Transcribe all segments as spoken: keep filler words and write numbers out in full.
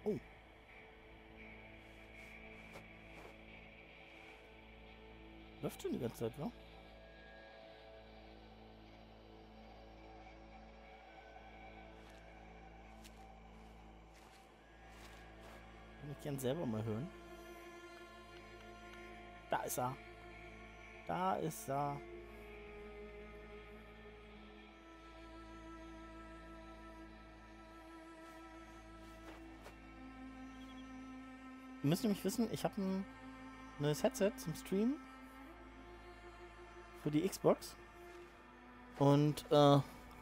Oh. Läuft schon die ganze Zeit, wa? Würde ich gern selber mal hören. Da ist er. Da ist er. Ihr müsst nämlich wissen, ich habe ein neues Headset zum Streamen für die Xbox. Und äh,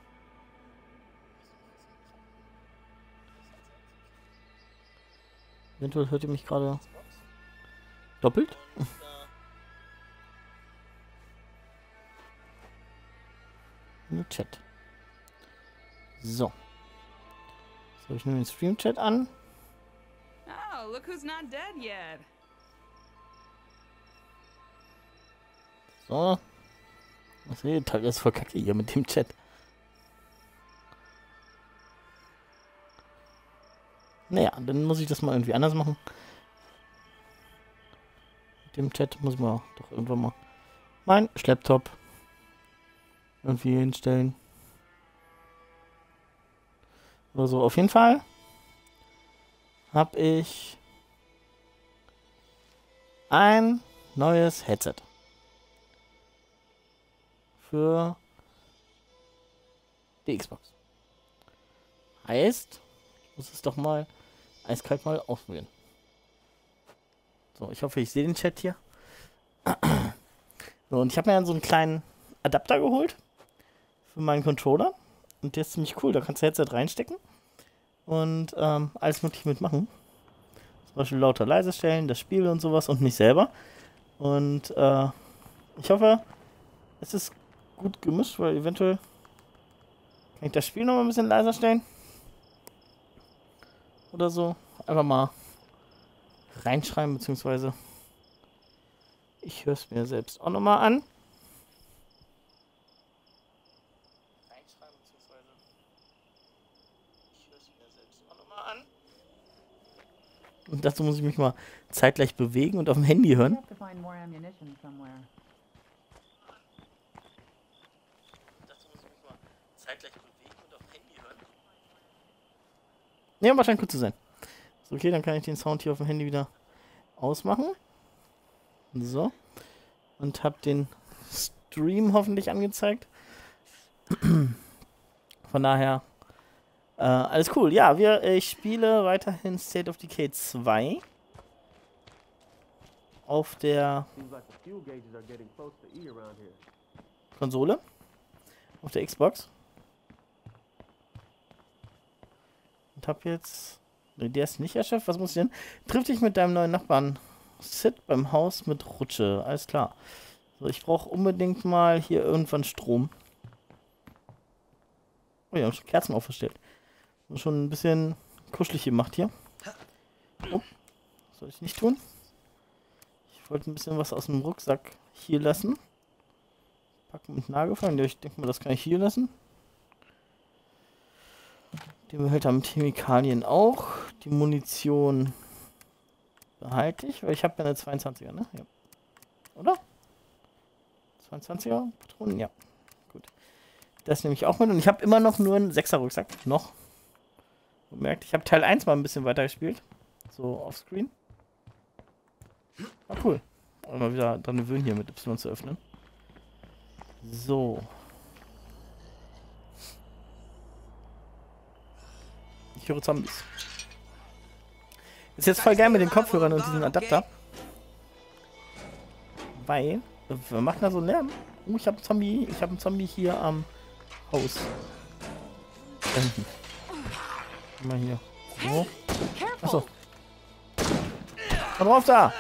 eventuell hört ihr mich gerade doppelt. Nur Chat. So. Jetzt habe ich nur den Stream-Chat an. Oh, look who's not dead yet. So. Was redet halt jetzt voll kacke hier mit dem Chat. Naja, dann muss ich das mal irgendwie anders machen. Mit dem Chat muss man doch irgendwann mal mein Schlepptop irgendwie hinstellen. Oder so. Auf jeden Fall habe ich ein neues Headset für die Xbox. Heißt, ich muss es doch mal eiskalt mal ausprobieren. So, ich hoffe, ich sehe den Chat hier. So, und ich habe mir dann so einen kleinen Adapter geholt für meinen Controller. Und der ist ziemlich cool. Da kannst du Headset reinstecken und ähm, alles mögliche mitmachen. Zum Beispiel lauter leise stellen, das Spiel und sowas und mich selber. Und äh, ich hoffe, es ist gut gemischt, weil eventuell kann ich das Spiel noch mal ein bisschen leiser stellen. Oder so. Einfach mal reinschreiben, beziehungsweise ich höre es mir selbst auch nochmal an. Reinschreiben, beziehungsweise ich höre es mir selbst auch nochmal an. Und dazu muss ich mich mal zeitgleich bewegen und auf dem Handy hören. Dazu muss ich mich mal zeitgleich bewegen und auf dem Handy hören. Ne, aber scheint gut zu sein. So, okay, dann kann ich den Sound hier auf dem Handy wieder ausmachen. So. Und habe den Stream hoffentlich angezeigt. Von daher äh, alles cool. Ja, wir, ich spiele weiterhin State of Decay zwei auf der Konsole, auf der Xbox. Und hab jetzt... Ne, der ist nicht erschöpft. Was muss ich denn? Triff dich mit deinem neuen Nachbarn Sid beim Haus mit Rutsche. Alles klar. So, ich brauche unbedingt mal hier irgendwann Strom. Oh, wir haben schon Kerzen aufgestellt. Und schon ein bisschen kuschelig gemacht hier. Oh, das soll ich nicht tun. Ich wollte ein bisschen was aus dem Rucksack hier lassen. Packen mit Nagelfang. Ich denke mal, das kann ich hier lassen. Den Behälter mit Chemikalien auch. Die Munition behalte ich, weil ich habe ja eine zweiundzwanziger, ne? Ja. Oder? zweiundzwanziger Patronen? Ja. Gut. Das nehme ich auch mit und ich habe immer noch nur einen sechser Rucksack. Noch. Merkt, ich habe Teil eins mal ein bisschen weiter gespielt. So offscreen. War cool. Und mal wieder dran gewöhnen, hier mit Y zu öffnen. So. Ich höre Zombies. Ist jetzt voll geil mit den Kopfhörern und diesem Adapter. Weil, wir machen da so einen Lärm. Oh, ich habe einen Zombie, ich habe einen Zombie hier am Haus. Da hinten. Mal hier. So. Achso. Komm drauf da!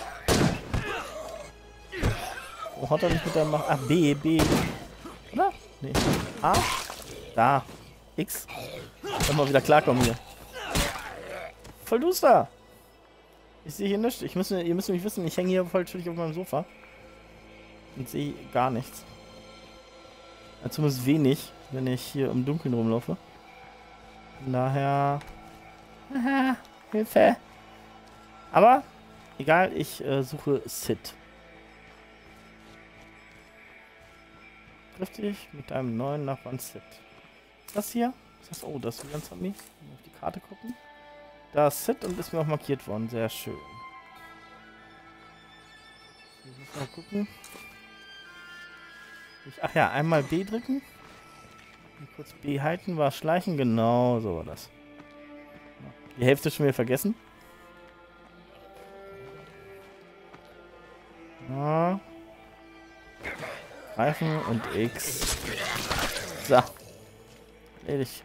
Wo hat er nicht mit der Macht? Ach, B, B. Oder? Nee. A? Da. X. Kann mal wieder klarkommen hier. Voll duster. Ich sehe hier nichts. Ich müsste, ihr müsst nämlich wissen, ich hänge hier voll chillig auf meinem Sofa. Und sehe gar nichts. Ja, zumindest wenig, wenn ich hier im Dunkeln rumlaufe. Von daher... Hilfe. Aber, egal, ich äh, suche Sid. Triff dich mit einem neuen Nachbarn Sid. Das hier? Ist das, oh, das ist wieder ein Zombie. Auf die Karte gucken. Da ist Sid und ist mir auch markiert worden. Sehr schön. Ich muss mal gucken. Ich, ach ja, einmal B drücken. Und kurz B halten war schleichen. Genau, so war das. Die Hälfte schon wieder vergessen. Ja. Greifen und X. So. Erledigt.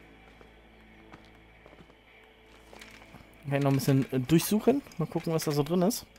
Kann ich noch ein bisschen äh, durchsuchen. Mal gucken, was da so drin ist.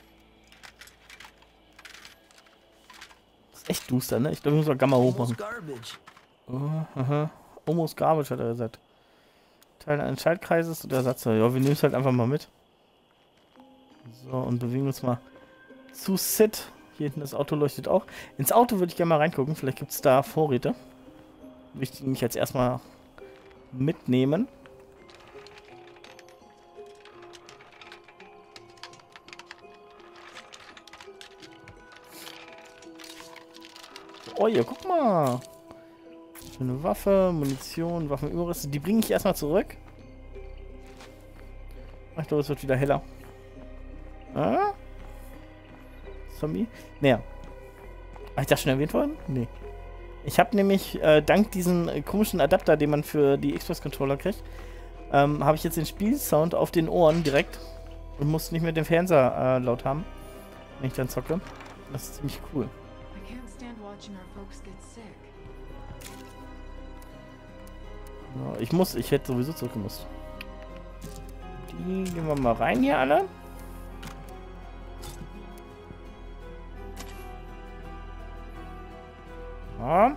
Ist echt duster, ne? Ich glaube, ich muss mal Gamma hochmachen. Oh, aha. Almost garbage, hat er gesagt. Teil eines Schaltkreises oder Ersatz. Ja, wir nehmen es halt einfach mal mit. So, und bewegen uns mal zu Sid. Hier hinten das Auto leuchtet auch. Ins Auto würde ich gerne mal reingucken. Vielleicht gibt es da Vorräte. Will ich die nämlich jetzt erstmal mitnehmen. Oh, hier, guck mal. Schöne Waffe, Munition, Waffenüberreste. Die bringe ich erstmal zurück. Ich glaube, es wird wieder heller. Ah? Zombie? Naja. Habe ich das schon erwähnt worden? Nee. Ich habe nämlich, äh, dank diesem äh, komischen Adapter, den man für die Xbox-Controller kriegt, ähm, habe ich jetzt den Spielsound auf den Ohren direkt und muss nicht mehr den Fernseher äh, laut haben, wenn ich dann zocke. Das ist ziemlich cool. Ja, ich muss, ich hätte sowieso zurückgemusst. Die gehen wir mal rein hier alle. Ja.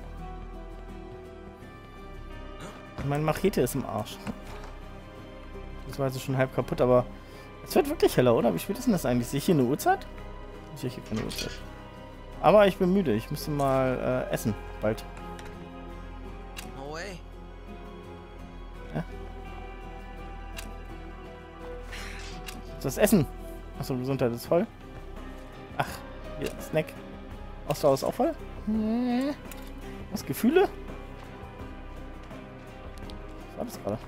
Meine Machete ist im Arsch. Das war also schon halb kaputt, aber es wird wirklich heller, oder? Wie spät ist denn das eigentlich? Sehe ich hier eine Uhrzeit? Ich sehe hier keine Uhrzeit. Aber ich bin müde. Ich müsste mal äh, essen. Bald. No way. Ja? Das Essen. Achso, Gesundheit ist voll. Ach, hier, Snack. Ausdauer ist auch voll. Was, Gefühle? Was war das gerade?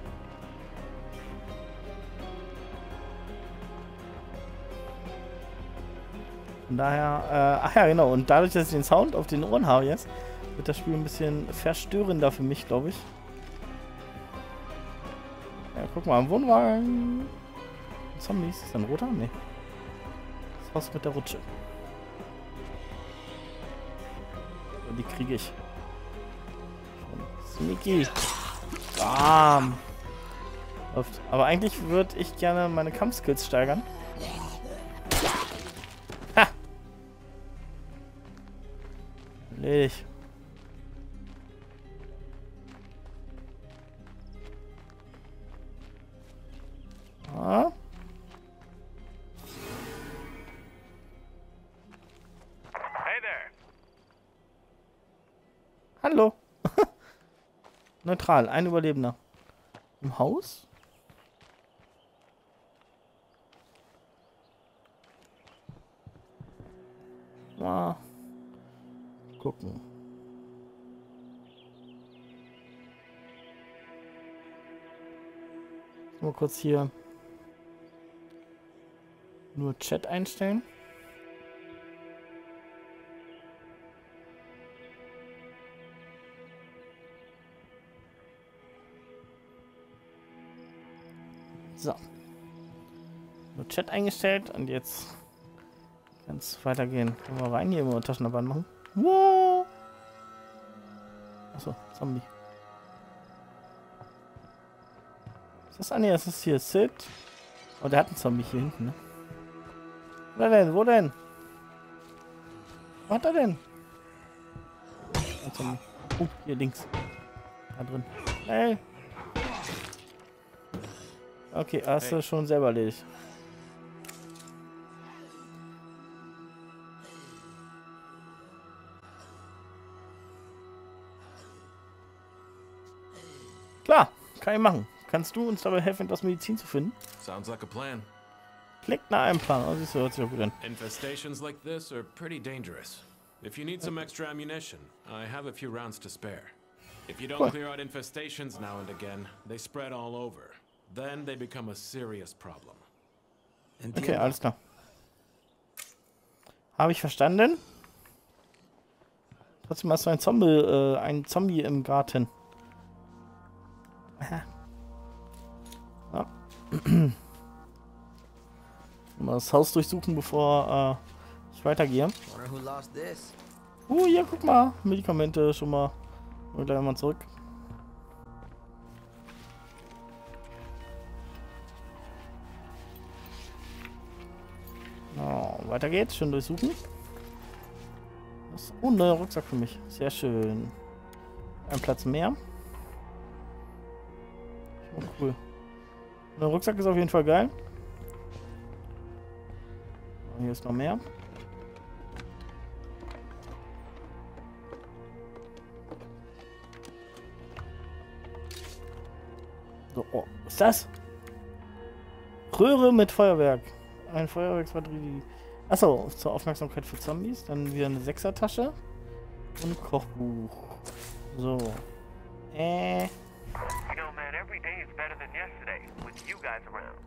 Von daher, äh, ach ja, genau. Und dadurch, dass ich den Sound auf den Ohren habe jetzt, wird das Spiel ein bisschen verstörender für mich, glaube ich. Ja, guck mal, am Wohnwagen. Zombies. Ist das ein roter? Nee. Das war's mit der Rutsche. Und die kriege ich. Sneaky. Bam. Läuft. Aber eigentlich würde ich gerne meine Kampfskills steigern. Ha! Erledigt. Ah. Hey there. Hallo. Neutral, ein Überlebender. Im Haus? Mal gucken. Mal kurz hier nur Chat einstellen. So. Nur Chat eingestellt und jetzt kann es weitergehen. Können wir rein hier immer Taschenlampen machen? Wow. Achso, Zombie. Ist das? Ah ne, das ist hier Sid. Oh, der hat einen Zombie hier hinten, ne? Wo denn? Wo denn? Wo hat er denn? Ein Zombie. Oh, hier links. Da drin. Hey. Okay, hast du schon selber erledigt. Klar, kann ich machen. kannst du uns dabei helfen, etwas Medizin zu finden? Sounds like a plan. Klingt nach einem Plan. Oh, siehst du, hört sich auch gut an. Infestations like this are pretty dangerous. If you need some extra ammunition, I have a few rounds to spare. If you don't Cool. clear out infestations now and again, they spread all over. Then they become a serious problem. Okay, alles klar. Habe ich verstanden? Trotzdem hast du ein Zombie, äh, ein Zombie im Garten. Aha. Ja. Mal das Haus durchsuchen, bevor äh, ich weitergehe. Wonder who lost this. Uh, hier, guck mal. Medikamente schon mal. Und gleich mal zurück. Oh, weiter geht's. Schön durchsuchen. Was? Oh, ein neuer Rucksack für mich. Sehr schön. Ein Platz mehr. Oh, cool. Der Rucksack ist auf jeden Fall geil. Hier ist noch mehr. So, oh, was ist das? Röhre mit Feuerwerk. Ein Feuerwerksbatterie. Achso, zur Aufmerksamkeit für Zombies. Dann wieder eine Sechsertasche. Und ein Kochbuch. So. Äh. You know, man, every day is better than yesterday with you guys around.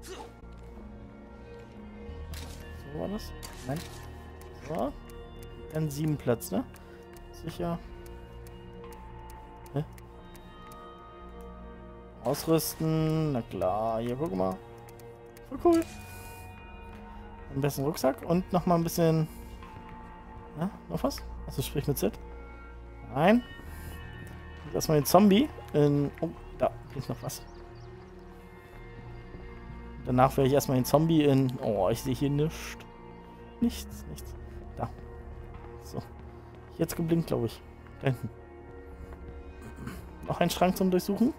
So war das? Nein. So. Dann sieben Platz, ne? Sicher. Hä? Ausrüsten. Na klar. Hier, guck mal. Voll cool. Ein bisschen Rucksack und nochmal ein bisschen... Na, noch was? Also sprich mit Z. Nein. Und erstmal den Zombie in... Oh, da ist noch was. Danach werde ich erstmal den Zombie in... Oh, ich sehe hier nichts. Nichts, nichts. Da. So. Jetzt geblinkt, glaube ich. Da hinten. Noch ein Schrank zum Durchsuchen.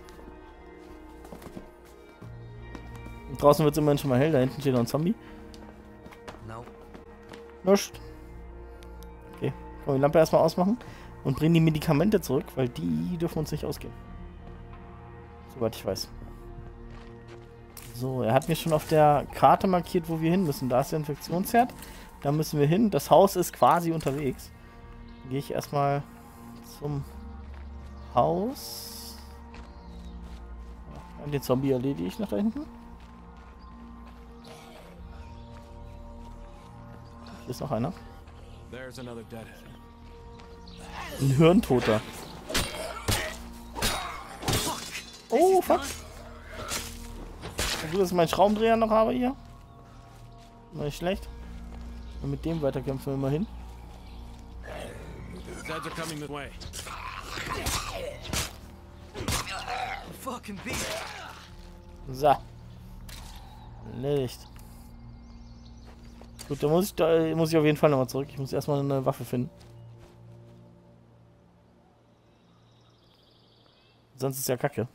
Und draußen wird es immerhin schon mal hell. Da hinten steht noch ein Zombie. No. Nichts. Okay. Können wir die Lampe erstmal ausmachen. Und bringen die Medikamente zurück, weil die dürfen uns nicht ausgehen. Soweit ich weiß. So, er hat mir schon auf der Karte markiert, wo wir hin müssen. Da ist der Infektionsherd. Da müssen wir hin. Das Haus ist quasi unterwegs. Dann gehe ich erstmal zum Haus. Und den Zombie erledige ich noch da hinten. Hier ist noch einer. There's another deadhead. Ein Hirntoter. Oh, fuck. Gut, dass ich meinen Schraubendreher noch habe hier. Nicht schlecht. Und mit dem weiterkämpfen wir immerhin. Zeds are coming this way. Fucking beat. So. Erledigt. Gut, da muss ich, da muss ich auf jeden Fall nochmal zurück. Ich muss erstmal eine Waffe finden. Sonst ist ja Kacke.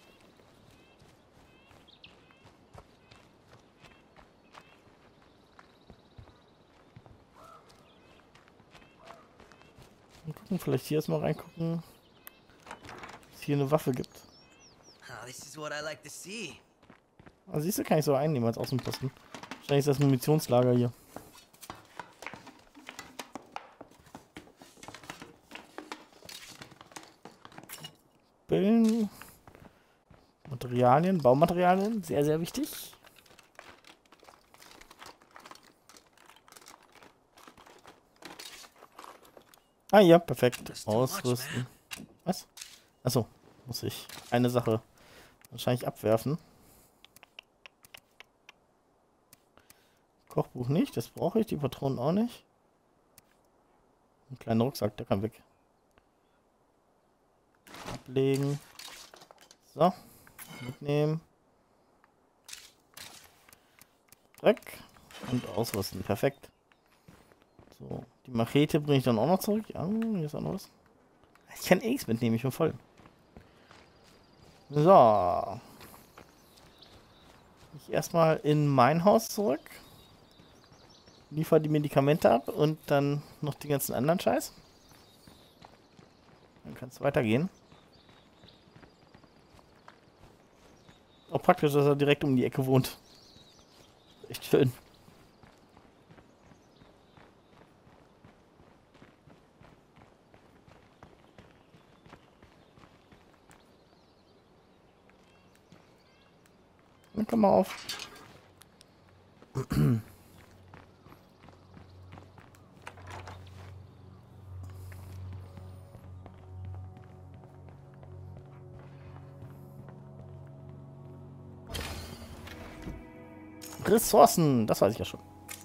Mal gucken, vielleicht hier erstmal reingucken, ob es hier eine Waffe gibt. Oh, this is what I like to see. Also siehst du, kann ich so einnehmen als Außenposten. Wahrscheinlich ist das Munitionslager hier. Billen. Materialien, Baumaterialien, sehr, sehr wichtig. Ah ja, perfekt. Ausrüsten. Was? Achso, muss ich eine Sache wahrscheinlich abwerfen. Kochbuch nicht, das brauche ich, die Patronen auch nicht. Ein kleiner Rucksack, der kann weg. Ablegen. So. Mitnehmen. Weg. Und ausrüsten. Perfekt. So. Die Machete bringe ich dann auch noch zurück. Ja, hier ist auch noch was. Ich kann eh nichts mitnehmen, ich bin voll. So. Ich erstmal in mein Haus zurück. Liefer die Medikamente ab und dann noch den ganzen anderen Scheiß. Dann kann es weitergehen. praktisch, dass er direkt um die Ecke wohnt. Echt schön. Dann komm mal auf. Ressourcen, das weiß ich ja schon.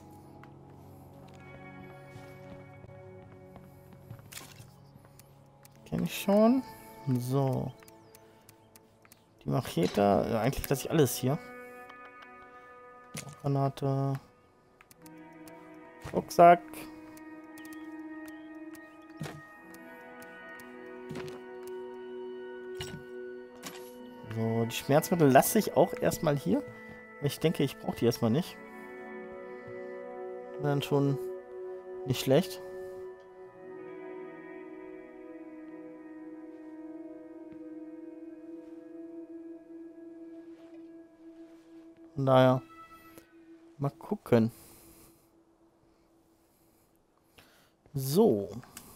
Kenne ich schon. So. Die Machete, ja, eigentlich lasse ich alles hier. Granate. Rucksack. So, die Schmerzmittel lasse ich auch erstmal hier. Ich denke, ich brauche die erstmal nicht. Dann schon nicht schlecht. Von daher mal gucken. So.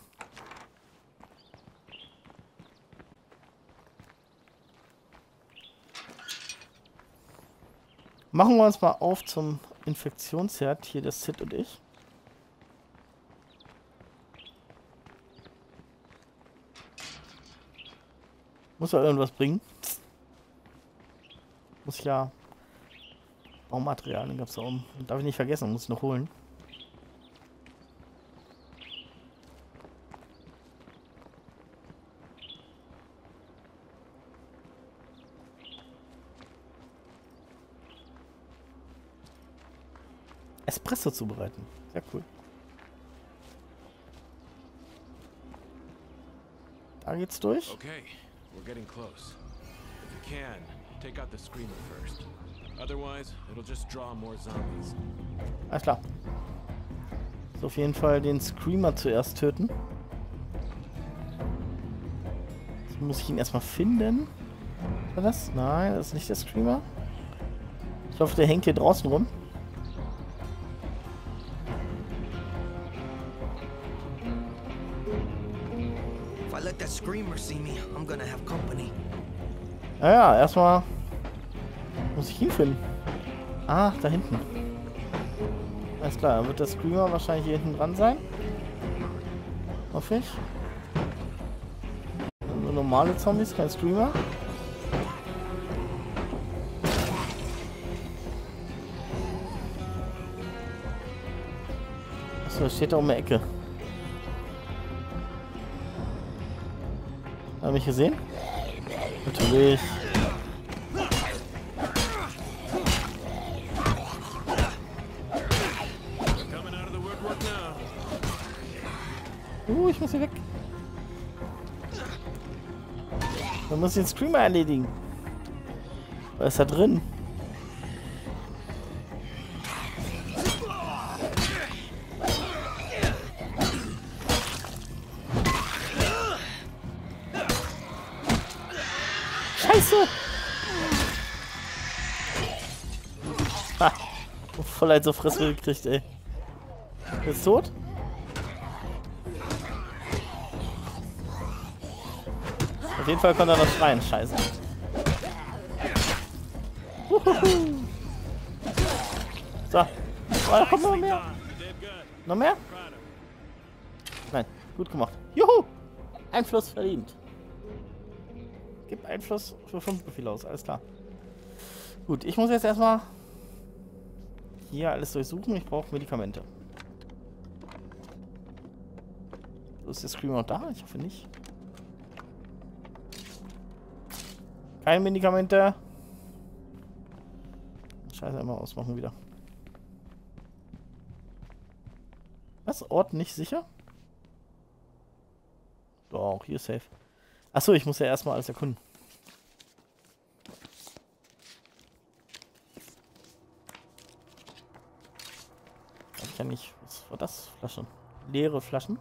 Machen wir uns mal auf zum Infektionsherd. Hier der Sid und ich. Muss ja irgendwas bringen. Muss ja Baumaterialien gab es da oben. Darf ich nicht vergessen, muss ich noch holen. Espresso zubereiten. Sehr cool. Da geht's durch. Okay, we're getting close. If you can, take out the screamer first. Otherwise, it'll just draw more zombies. Alles klar. So, auf jeden Fall den Screamer zuerst töten. Jetzt muss ich ihn erstmal finden. War das? Nein, das ist nicht der Screamer. Ich hoffe, der hängt hier draußen rum. If I let that screamer see me, I'm gonna have company. Naja, erstmal muss ich ihn finden. Ah, da hinten. Alles klar, dann wird der Screamer wahrscheinlich hier hinten dran sein. Hoffe ich. Nur normale Zombies, kein Screamer. Achso, das steht da um die Ecke. Haben mich gesehen? Natürlich. Uh, ich muss hier weg. Man muss den Screamer erledigen. Was ist da drin? Scheiße! Ha! Voll ein so Fresse gekriegt, ey. Ist tot? Auf jeden Fall kann er noch schreien. Scheiße. Uhuhu. So. Oh, da kommt noch mehr. Noch mehr? Nein. Gut gemacht. Juhu! Einfluss verdient. Gib Einfluss für fünf Befehle aus. Alles klar. Gut, ich muss jetzt erstmal hier alles durchsuchen. Ich brauche Medikamente. So, ist der Screamer noch da? Ich hoffe nicht. Keine Medikamente. Scheiße, einmal ausmachen wieder. Was? Ort nicht sicher? Doch, hier ist safe. Achso, ich muss ja erstmal alles erkunden. Ich kann nicht. Was war das? Flaschen. Leere Flaschen.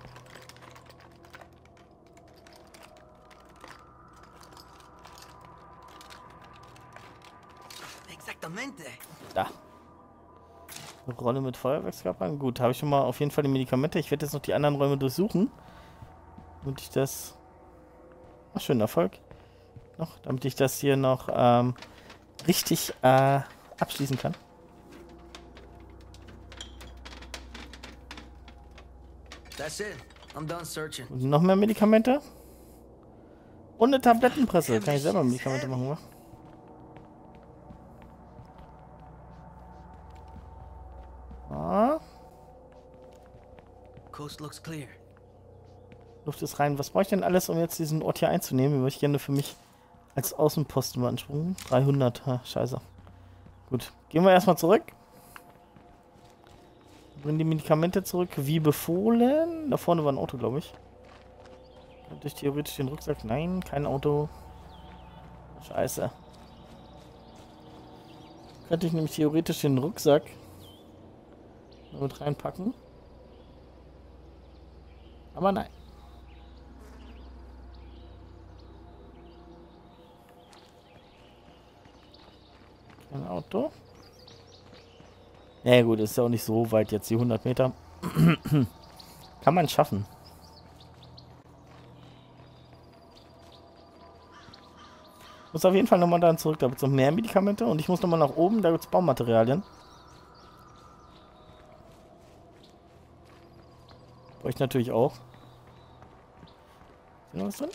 Exactamente. Da. Eine Rolle mit Feuerwerkskörpern. Gut, habe ich schon mal auf jeden Fall die Medikamente. Ich werde jetzt noch die anderen Räume durchsuchen. Damit ich das... Ach, schönen Erfolg. Noch, damit ich das hier noch ähm, richtig äh, abschließen kann. That's it. I'm done searching. Und noch mehr Medikamente. Und eine Tablettenpresse. Kann ich selber Medikamente machen, wa? Ah, Coast looks clear. Luft ist rein. Was brauche ich denn alles, um jetzt diesen Ort hier einzunehmen? Den würde ich gerne für mich als Außenposten beanspruchen. dreihundert. Ha, scheiße. Gut. Gehen wir erstmal zurück. Bringen die Medikamente zurück, wie befohlen. Da vorne war ein Auto, glaube ich. Könnte ich theoretisch den Rucksack... Nein, kein Auto. Scheiße. Könnte ich nämlich theoretisch den Rucksack mit reinpacken. Aber nein. Kein Auto. Ja gut, ist ja auch nicht so weit jetzt, die hundert Meter. Kann man schaffen. Muss auf jeden Fall nochmal dann zurück, da gibt es noch mehr Medikamente und ich muss nochmal nach oben, da gibt es Baumaterialien. Brauche ich natürlich auch. Ist noch was drin?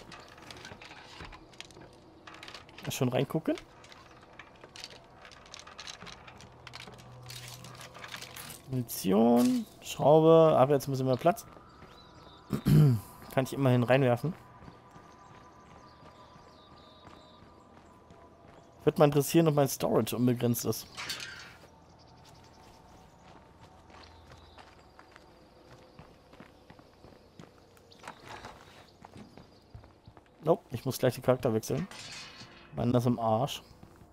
Mal schon reingucken. Munition, Schraube, habe jetzt ein bisschen mehr Platz. Kann ich immerhin reinwerfen. Würde mal interessieren, ob mein Storage unbegrenzt ist. Nope, ich muss gleich den Charakter wechseln. Mann, das im Arsch.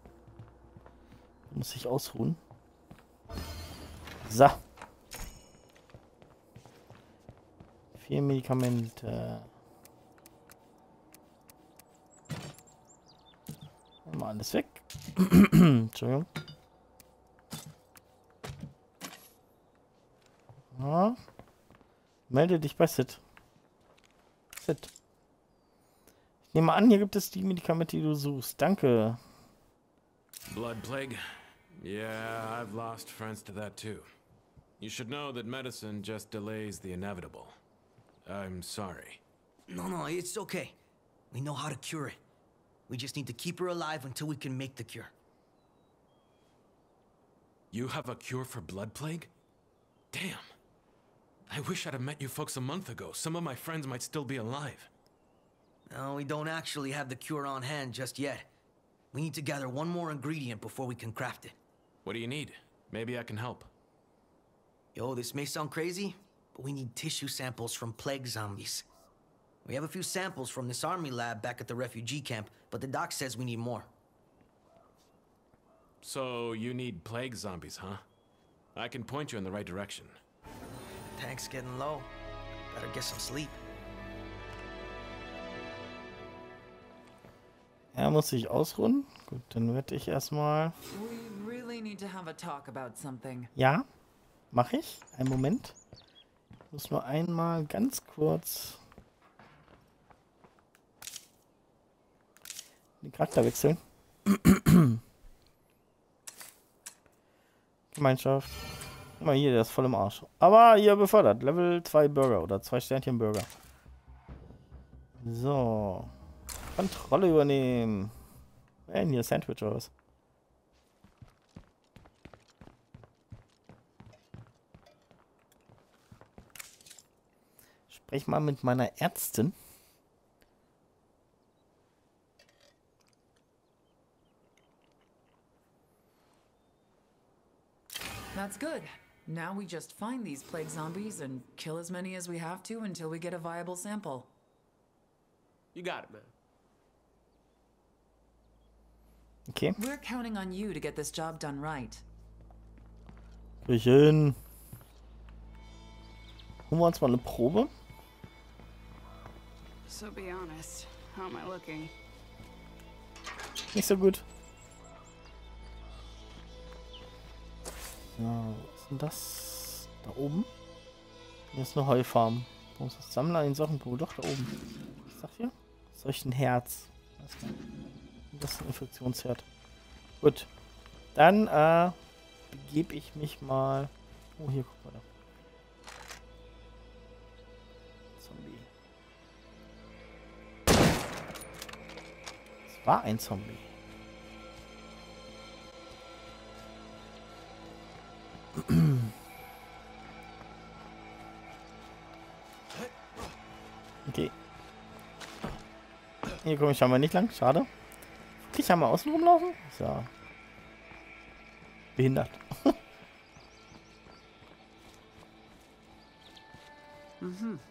Muss ich ausruhen. So. Vier Medikamente. Mal alles weg. Entschuldigung. Ja. Melde dich bei Sid. Sid. Ich nehme an, hier gibt es die Medikamente, die du suchst. Danke. Blood plague? Yeah, I've lost friends to that too. You should know that medicine just delays the inevitable. I'm sorry. No, no, it's okay. We know how to cure it. We just need to keep her alive until we can make the cure. You have a cure for blood plague? Damn. I wish I'd have met you folks a month ago. Some of my friends might still be alive. No, we don't actually have the cure on hand just yet. We need to gather one more ingredient before we can craft it. What do you need? Maybe I can help. Yo, this may sound crazy, but we need tissue samples from plague zombies. We have a few samples from this army lab back at the refugee camp, but the doc says we need more. So you need plague zombies, huh? I can point you in the right direction. Tank's getting low. Better get some sleep. Er muss sich ausruhen. Gut, dann werde ich erstmal... We really need to have a talk about something. Ja, mache ich. Einen Moment. Ich muss nur einmal ganz kurz den Charakter wechseln. Gemeinschaft. Guck mal hier, der ist voll im Arsch. Aber hier befördert. Level zwei Burger oder zwei Sternchen Burger. So. Kontrolle übernehmen. Äh, hier Sandwich oder was? Sprech mal mit meiner Ärztin. That's good. Now we just find these plague zombies and kill as many as we have to until we get a viable sample. You got it, man. Okay. We're counting on you to get this job done right. Krieg ich hin. Holen wir uns mal eine Probe. So be honest, how am I looking? Nicht so gut. So, was ist denn das? Da oben? Hier ist eine Heufarm. Wo ist das Sammler in Sochenpool? Doch, da oben. Was sagt ihr? Solch ein Herz. Das ist ein Infektionsherd. Gut. Dann äh, begebe ich mich mal. Oh, hier, guck mal da. Zombie. Es war ein Zombie. Okay. Hier komme ich scheinbar nicht lang. Schade. Ich kann mal außen rumlaufen? Ist ja behindert. Mhm.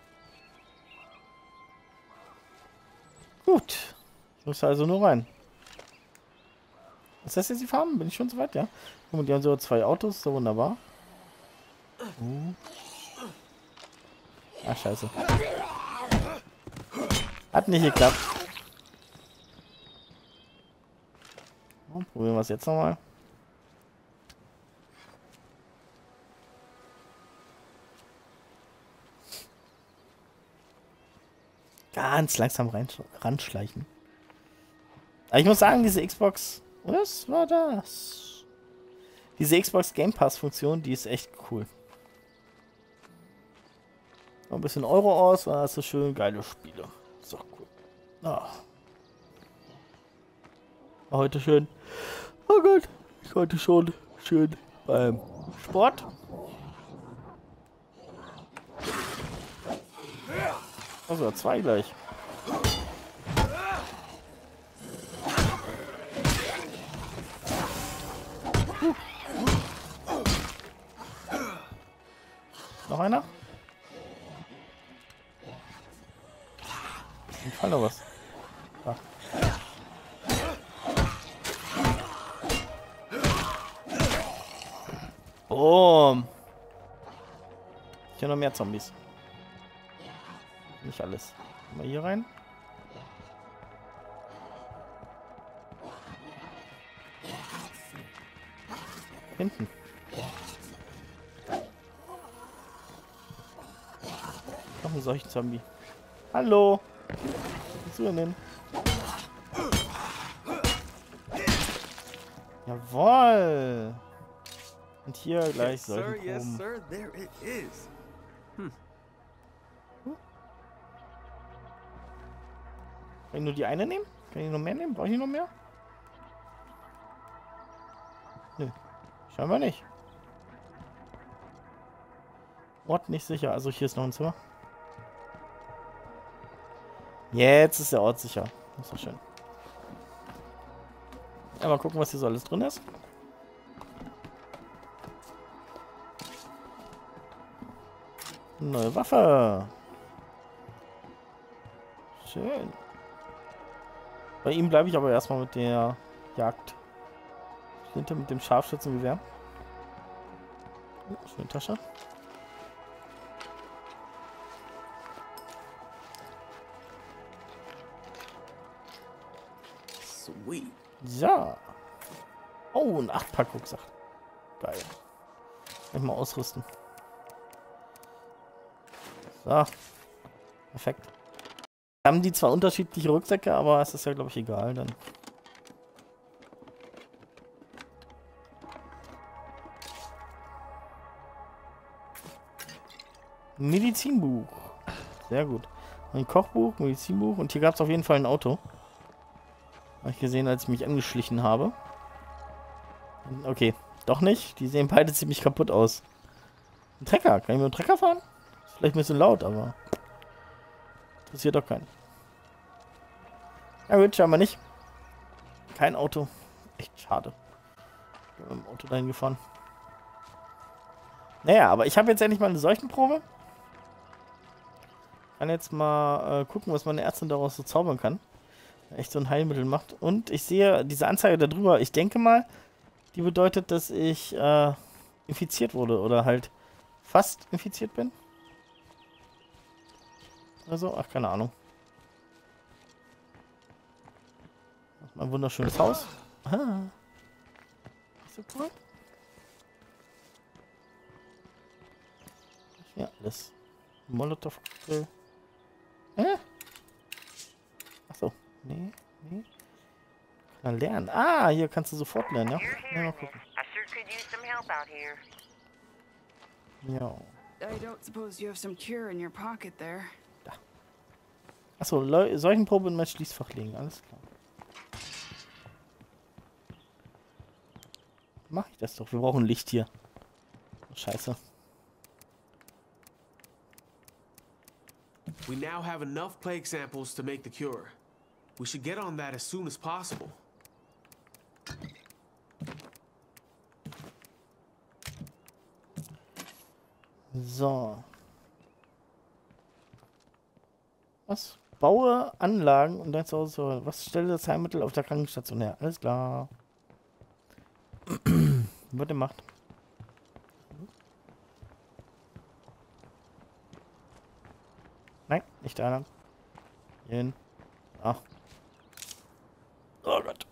Gut. Ich muss also nur rein. Ist das jetzt die Farm? Bin ich schon so weit? Ja. Guck mal, die haben so zwei Autos. So wunderbar. Uh. Ach, scheiße. Hat nicht geklappt. Oh, probieren wir es jetzt nochmal. Ganz langsam rein, ranschleichen. Aber ich muss sagen, diese Xbox... Was war das? Diese Xbox Game Pass Funktion, die ist echt cool. Noch ein bisschen Euro aus, war das so schön geile Spiele. So cool. Ah. War heute schön. Oh Gott, ich heute schon schön beim Sport. Also zwei gleich. Huh. Noch einer? Ich fall noch was. Ah. Boom. Hier noch mehr Zombies. Nicht alles. Mal hier rein. Hinten. Noch einen solchen Zombie. Hallo. Was du denn? Jawohl. Und hier gleich Yes, solche sir, yes, Proben. sir, there it is. Kann ich nur die eine nehmen? Kann ich noch mehr nehmen? Brauche ich noch mehr? Nö. Scheinbar nicht. Ort nicht sicher. Also hier ist noch ein Zimmer. Jetzt ist der Ort sicher. Das ist doch schön. Ja, mal gucken, was hier so alles drin ist. Neue Waffe. Schön. Bei ihm bleibe ich aber erstmal mit der Jagd. Hinter mit dem Scharfschützengewehr. Oh, schöne Tasche. Sweet. Ja. Oh, ein acht Pack Rucksack. Geil. Kann ich mal ausrüsten. So. Perfekt. Haben die zwar unterschiedliche Rucksäcke, aber es ist ja, glaube ich, egal dann. Medizinbuch. Sehr gut. Ein Kochbuch, Medizinbuch und hier gab es auf jeden Fall ein Auto. Habe ich gesehen, als ich mich angeschlichen habe. Okay, doch nicht. Die sehen beide ziemlich kaputt aus. Ein Trecker. Kann ich mit dem Trecker fahren? Ist vielleicht ein bisschen laut, aber interessiert doch keinen. Ja gut, scheinbar nicht. Kein Auto. Echt schade. Ich bin mit dem Auto dahin gefahren. Naja, aber ich habe jetzt endlich mal eine Seuchenprobe. Kann jetzt mal äh, gucken, was meine Ärztin daraus so zaubern kann. Echt so ein Heilmittel macht. Und ich sehe diese Anzeige da drüber. Ich denke mal, die bedeutet, dass ich äh, infiziert wurde oder halt fast infiziert bin. Also, ach, keine Ahnung. Ein wunderschönes Haus. Ah. Ist so cool. Ja, das Molotov-Cocktail. Hä? Achso. Nee, nee. Kann er lernen. Ah, hier kannst du sofort lernen, ja? Ja, mal gucken. I sure could use some help out here. Ja. I don't suppose you have some cure in your pocket there. Achso, Leu Seuchenprobe in mein Schließfach legen, alles klar. Mach ich das doch, wir brauchen Licht hier. Oh, scheiße. We now have enough plague samples to make the cure. We should get on that as soon as possible. So. Was? Baue Anlagen und dann zu Hause. Was stelle das Heilmittel auf der Krankenstation her? Alles klar. Wird gemacht. Nein, nicht einer. Hier hin. Ach. Oh Gott.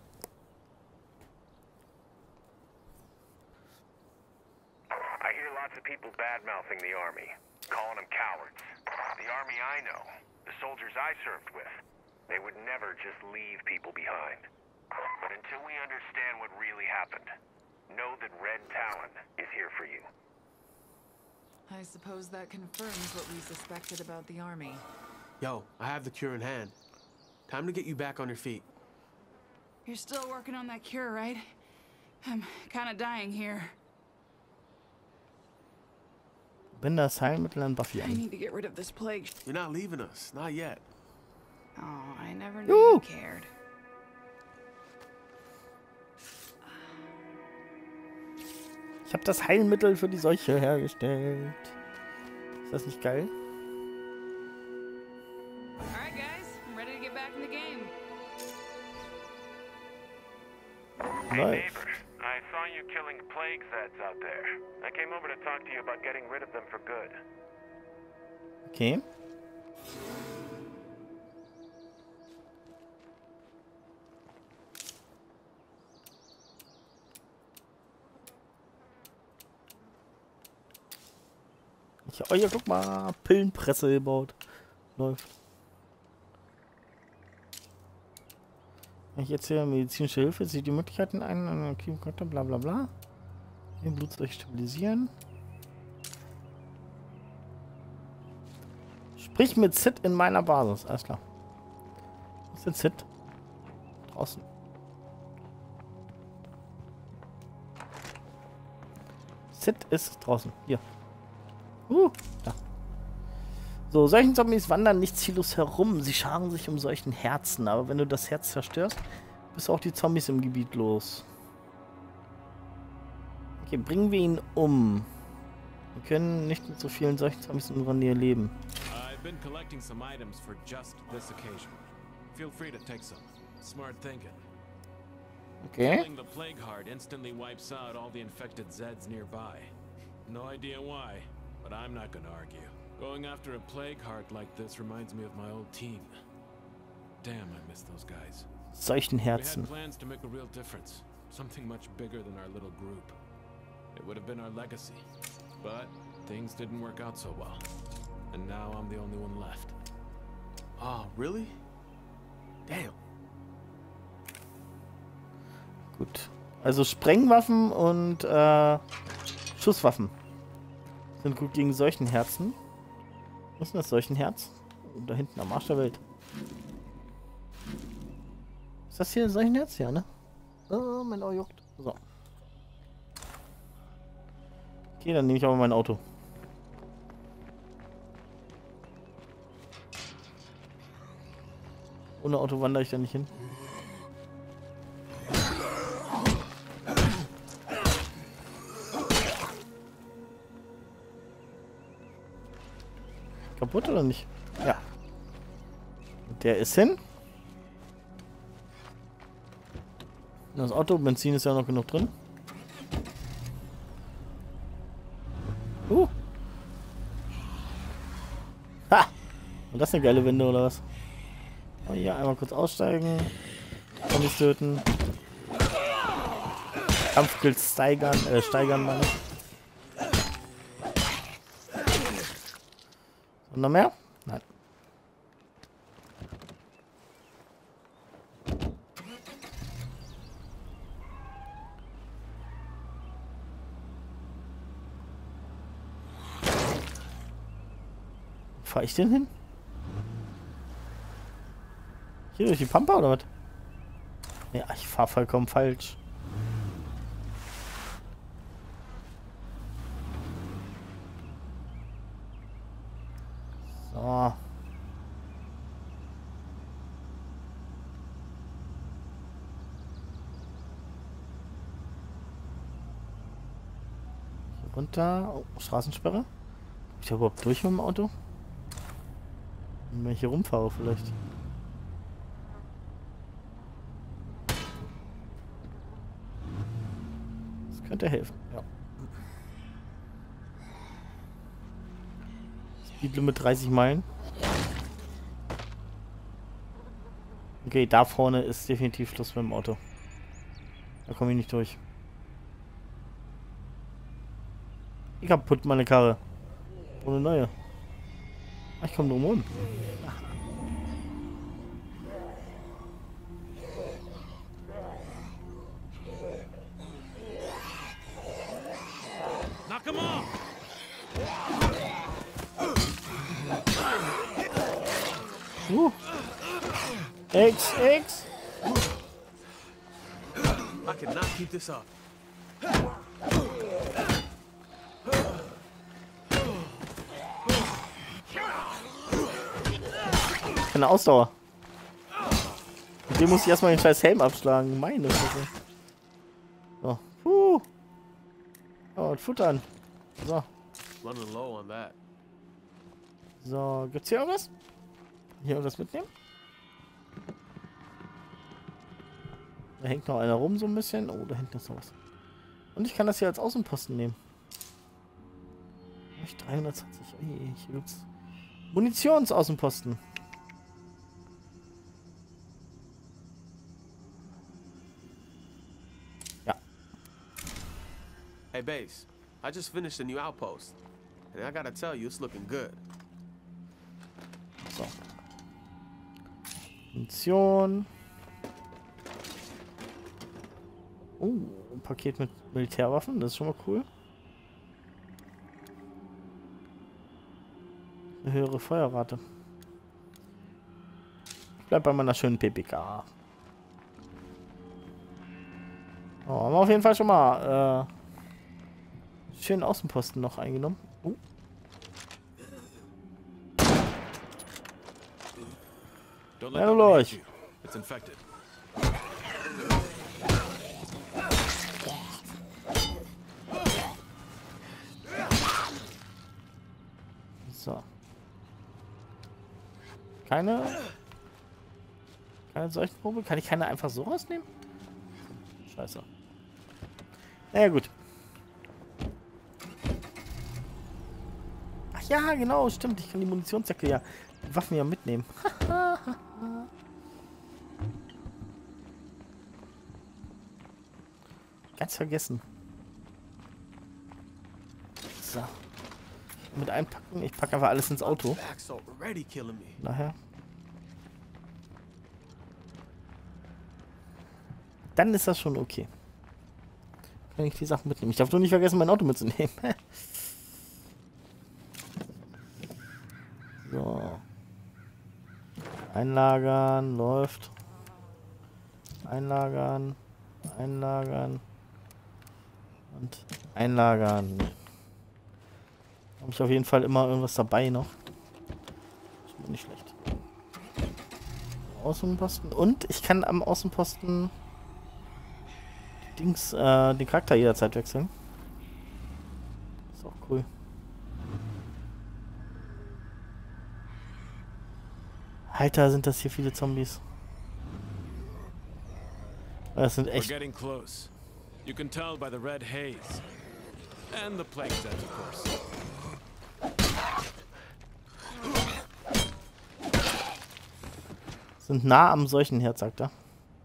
I hear lots of people bad-mouthing the army, calling them cowards. The army I know, the soldiers I served with, they would never just leave people behind. But until we understand what really happened, know that Red Talon is here for you. I suppose that confirms what we suspected about the army. Yo, I have the cure in hand. Time to get you back on your feet. You're still working on that cure, right? I'm kind of dying here. Bin das Heilmittel an Buffy I an. need to get rid of this plague. You're not leaving us, not yet. Oh, I never knew you cared. Ich habe das Heilmittel für die Seuche hergestellt. Ist das nicht geil? Alright, guys, I'm ready to get back in the game. Hey, Nice. neighbor, I saw you killing plague Zeds out there. I came over to talk to you about getting rid of them for good. Okay. Ich, oh ja, guck mal, Pillenpresse gebaut. Läuft. Ich jetzt hier medizinische Hilfe, sieht die Möglichkeiten ein, einen aktiven Charakter, bla bla bla. Den Blutzeug stabilisieren. Sprich mit Sid in meiner Basis, alles klar. Wo ist denn Sid? Draußen. Sid ist draußen. Hier. Uh, da. So, solchen Zombies wandern nicht ziellos herum. Sie scharen sich um solchen Herzen. Aber wenn du das Herz zerstörst, bist auch die Zombies im Gebiet los. Okay, bringen wir ihn um. Wir können nicht mit so vielen solchen Zombies in unserer Nähe leben. I've been collecting some items for just this occasion. Feel free to take some. Smart thinking. Okay. Killing the plague heart instantly wipes out all the infected Zeds nearby. No idea why, but I'm not gonna argue. Going after a plague heart like this reminds me of my old team. Damn, I miss those guys. Solchen We Herzen. had plans to make a real difference. Something much bigger than our little group. It would have been our legacy. But things didn't work out so well. And now I'm the only one left. Oh, really? Damn. Gut. Also Sprengwaffen und äh, Schusswaffen sind gut gegen solchen Herzen. Was ist denn das Seuchenherz? Oh, da hinten am Arsch der Welt. Ist das hier ein Seuchenherz? Ja, ne? Oh, mein Auge juckt. So. Okay, dann nehme ich aber mein Auto. Ohne Auto wandere ich da nicht hin. Kaputt oder nicht? Ja. Der ist hin. Das Auto, Benzin ist ja noch genug drin. Uh. Ha! Und das ist eine geile Winde oder was? Oh, hier einmal kurz aussteigen. Zombies töten. Kampfskills steigern, äh, steigern meine ich. Und noch mehr? Nein. Wo fahr ich denn hin? Hier durch die Pampa oder was? Ja, ich fahr vollkommen falsch. So. Hier runter. Oh, Straßensperre. Komm ich da überhaupt durch mit dem Auto? Wenn ich hier rumfahre vielleicht. Das könnte helfen, ja. Speedlimit dreißig Meilen. Okay, da vorne ist definitiv Schluss mit dem Auto. Da komme ich nicht durch. Ich kaputt meine Karre. Ohne neue. Ach, ich komme drum rum. Knock him off! Uh. X, X. I cannot keep this up. Keine Ausdauer. Mit dem muss ich erstmal den scheiß Helm abschlagen. Meine Fresse. So. Puh. Oh, und futtern. So. Running low on that. So, gibt's hier irgendwas? Hier irgendwas mitnehmen? Da hängt noch einer rum so ein bisschen. Oh, da hinten ist noch was. Und ich kann das hier als Außenposten nehmen. dreihundertzwanzig. Ui, hier gibt's Munitionsaußenposten. Ja. Hey, Base. I just finished a new outpost. And I gotta tell you, it's looking good. So. Munition. Oh, ein Paket mit Militärwaffen, das ist schon mal cool. Eine höhere Feuerrate. Ich bleib bei meiner schönen P P K. Oh, haben wir auf jeden Fall schon mal äh, schönen Außenposten noch eingenommen. Oh. Don't Ja, let los. that hit you. It's infected. So. Keine. Keine Seuchenprobe? Kann ich keine einfach so rausnehmen? Scheiße. Naja, gut. Ach ja, genau, stimmt. Ich kann die Munitionssäcke ja, die Waffen ja mitnehmen. Ganz vergessen. So. Mit einpacken. Ich packe einfach alles ins Auto. Back's already killing me. Nachher. Dann ist das schon okay. Kann ich die Sachen mitnehmen. Ich darf nur nicht vergessen, mein Auto mitzunehmen. So. Einlagern. Läuft. Einlagern. Einlagern. Und einlagern. Habe ich auf jeden Fall immer irgendwas dabei noch. Ist mir nicht schlecht. Außenposten. Und ich kann am Außenposten Dings, äh, den Charakter jederzeit wechseln. Ist auch cool. Alter, sind das hier viele Zombies. Das sind We're echt... getting close. You can tell by the red haze. And the plague dead, of course. Sind nah am Seuchenherd, sagt er.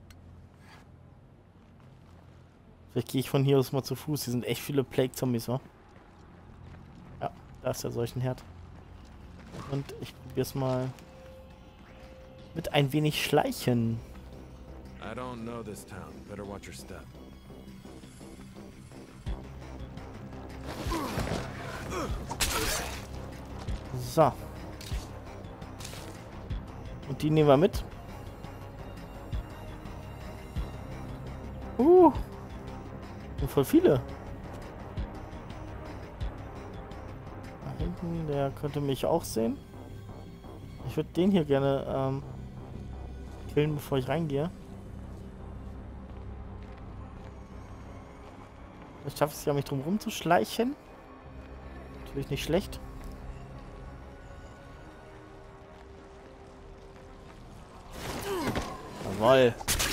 Vielleicht gehe ich von hier aus mal zu Fuß. Hier sind echt viele Plague-Zombies, wa? Ja, da ist der Seuchenherd. Und ich probiere es mal mit ein wenig Schleichen. I don't know this town. Better watch your step. So. Und die nehmen wir mit. Uh. Sind voll viele. Da hinten, der könnte mich auch sehen. Ich würde den hier gerne ähm, killen, bevor ich reingehe. Ich schaffe es ja, mich drum rumzuschleichen. Natürlich nicht schlecht. Jawoll.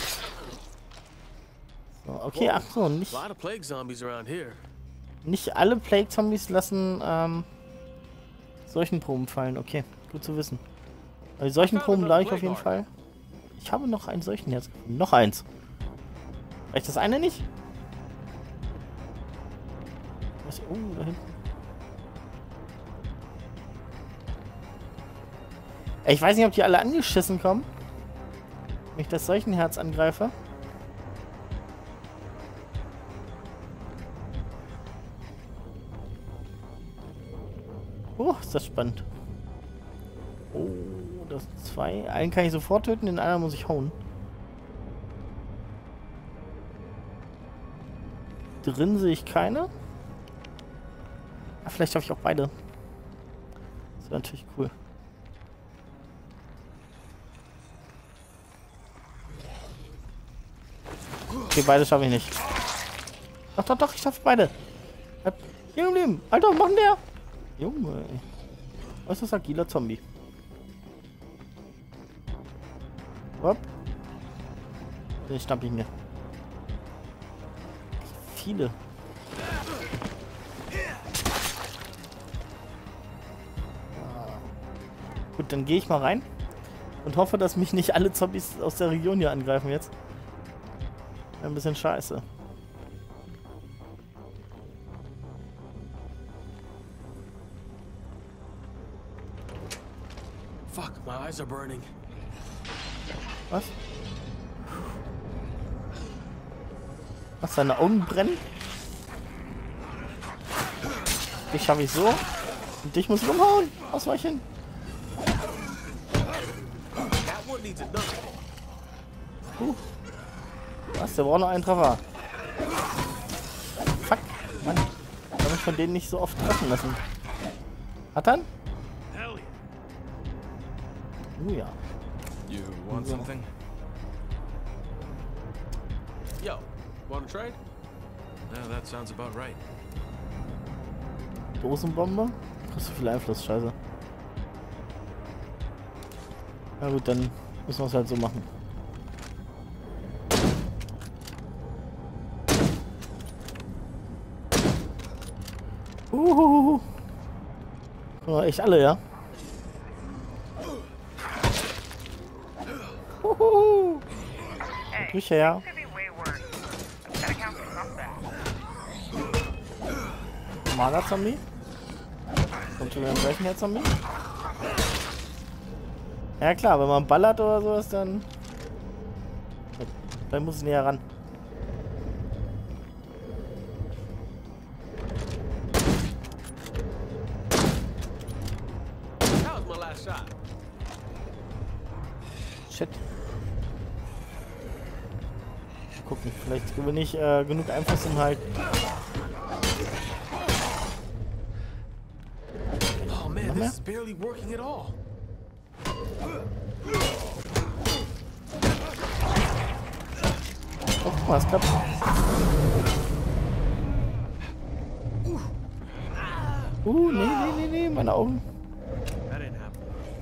So, okay, ach so, nicht, A lot of plague zombies around here. nicht alle Plague Zombies lassen ähm, Seuchenproben fallen. Okay, gut zu wissen. Also die Seuchenproben lag ich auf jeden Fall. Ich habe noch ein Seuchenherz gefunden. Noch eins. Reicht das eine nicht? Was? Oh, da hinten. Ich weiß nicht, ob die alle angeschissen kommen. Wenn ich das Seuchenherz angreife. Oh, ist das spannend. Oh, das sind zwei. Einen kann ich sofort töten, den anderen muss ich hauen. Drin sehe ich keine. Ah, vielleicht habe ich auch beide. Das wäre natürlich cool. Okay, beide schaffe ich nicht. Doch, doch, doch, ich schaffe beide. Bleib hier geblieben. Alter, was macht denn der? Junge, ey. Was ist das, agiler Zombie? Hopp. Den schnapp ich mir. Viele. Gut, dann gehe ich mal rein und hoffe, dass mich nicht alle Zombies aus der Region hier angreifen jetzt. Ein bisschen scheiße. Fuck, my eyes are burning. Was? Was, deine Augen brennen? Dich schaffe ich so. Und dich muss ich umhauen. Ausweichen. That one needs a knuckle. Uh. Was? Der braucht noch einen Treffer. Fuck. Mann. Ich kann mich von denen nicht so oft treffen lassen. Hat er? Oh ja. You want something? Yo, wanna trade? Yeah, that sounds about right. Dosenbombe? Kriegst du viel Einfluss, scheiße. Na gut, dann müssen wir es halt so machen. Uhuhu. Oh, echt alle, ja? Uhuhu. Durch her. Normaler Zombie. Kommt wieder ein gleichen Zombie. Ja klar, wenn man ballert oder sowas, dann... Dann muss es näher ran. That was my last shot. Shit. Gucken, vielleicht gewinne ich äh, genug Einfluss, um halt... Oh man, this is barely working at all. Oh, guck mal, es klappt. Uh, nee, nee, nee, nee, meine Augen. That didn't happen.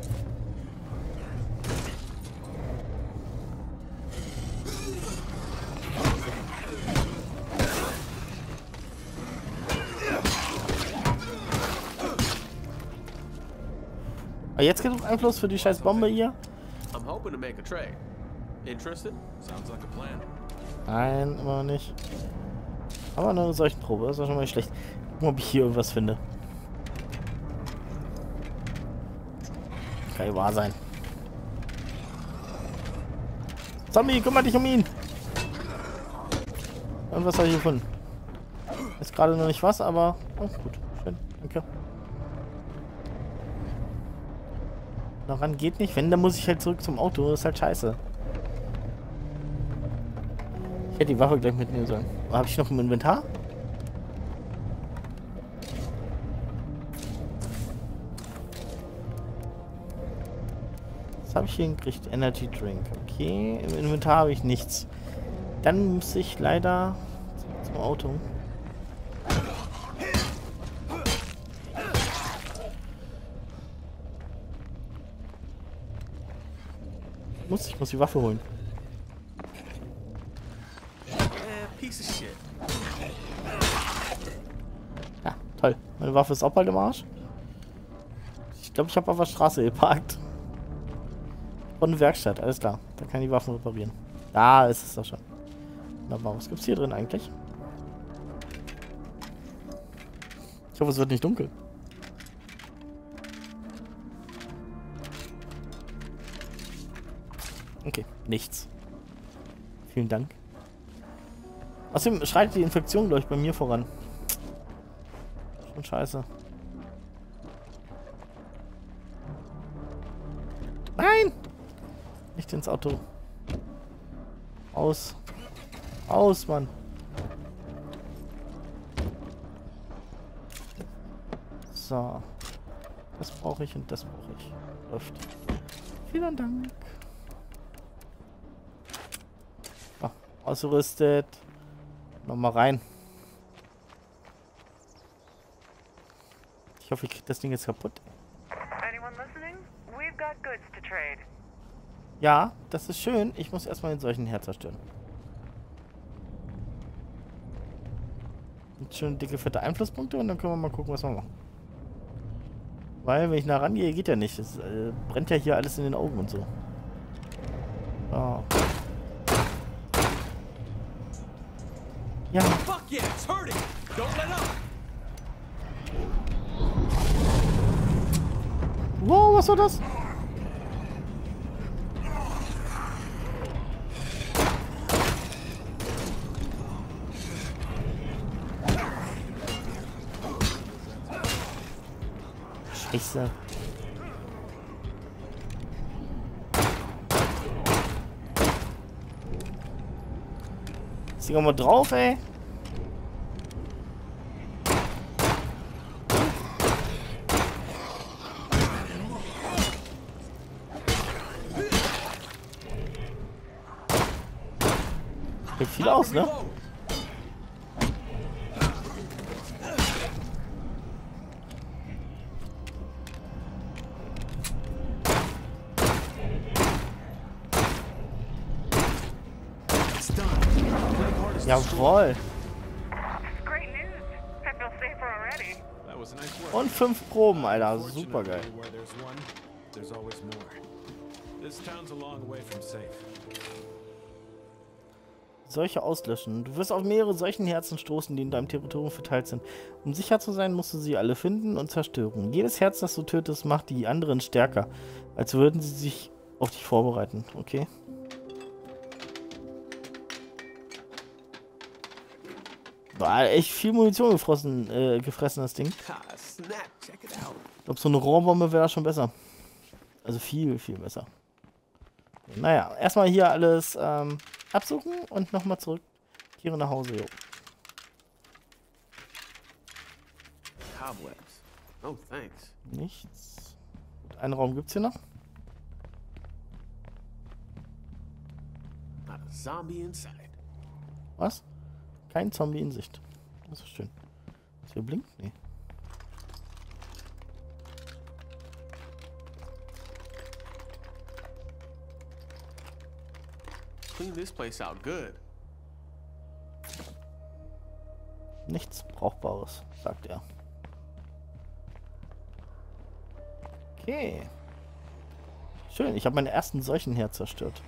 Aber jetzt genug Einfluss für die scheiß Bombe hier? I'm hoping to make a trade. Interested? Sounds like a plan. Nein, immer noch nicht. Aber nur eine Seuchenprobe, das war schon mal nicht schlecht. Gucken, ob ich hier irgendwas finde. Kann ja wahr sein. Zombie, kümmere dich um ihn! Und was habe ich gefunden? Ist gerade noch nicht was, aber... Oh, gut. Schön. Danke. Daran geht nicht. Wenn, dann muss ich halt zurück zum Auto. Das ist halt scheiße. Ich hätte die Waffe gleich mitnehmen sollen. Habe ich noch im Inventar? Was habe ich hier gekriegt? Energy Drink. Okay, im Inventar habe ich nichts. Dann muss ich leider zum Auto. Muss, ich muss die Waffe holen. Ja, toll. Meine Waffe ist auch bald im Arsch. Ich glaube, ich habe auf der Straße geparkt. Und eine Werkstatt, alles klar. Da kann ich die Waffen reparieren. Da ist es doch schon. Wunderbar. Was gibt's hier drin eigentlich? Ich hoffe, es wird nicht dunkel. Okay, nichts. Vielen Dank. Außerdem schreitet die Infektion, glaube ich, bei mir voran. Schon scheiße. Nein! Nicht ins Auto. Aus. Aus, Mann. So. Das brauche ich und das brauche ich. Läuft. Vielen Dank. So, ausgerüstet. Nochmal rein. Ich hoffe, ich kriege das Ding jetzt kaputt. Anyone listening? We've got goods to trade. Ja, das ist schön. Ich muss erstmal den solchen Herz zerstören. Und schön dicke, fette Einflusspunkte und dann können wir mal gucken, was wir machen. Weil, wenn ich nah rangehe, geht ja nicht. Es äh, brennt ja hier alles in den Augen und so. So. Ja. Fuck yeah, it's hurting. Don't let up. Wow, was war das? Scheiße. Zieh mal drauf, ey. Geht viel aus, ne? Jawohl. Great news. I feel safer already. That was nice work. Und fünf Proben, Alter. Super geil. Where there's one, there's always more. This town's a long way from safe. Solche auslöschen. Du wirst auf mehrere solchen Herzen stoßen, die in deinem Territorium verteilt sind. Um sicher zu sein, musst du sie alle finden und zerstören. Jedes Herz, das du tötest, macht die anderen stärker. Als würden sie sich auf dich vorbereiten. Okay. War echt viel Munition gefressen, äh, gefressen, das Ding. Ich glaube, so eine Rohrbombe wäre schon besser. Also viel, viel besser. Naja, erstmal hier alles ähm, absuchen und nochmal zurück. Tiere nach Hause, jo. Cobwebs. Oh, thanks. Nichts. Einen Raum gibt's hier noch. Not a zombie inside. Was? Kein Zombie in Sicht. Das ist schön. Ist hier blinkt? Nee. Clean this place out good. Nichts Brauchbares, sagt er. Okay. Schön, ich habe meinen ersten solchen Herd zerstört.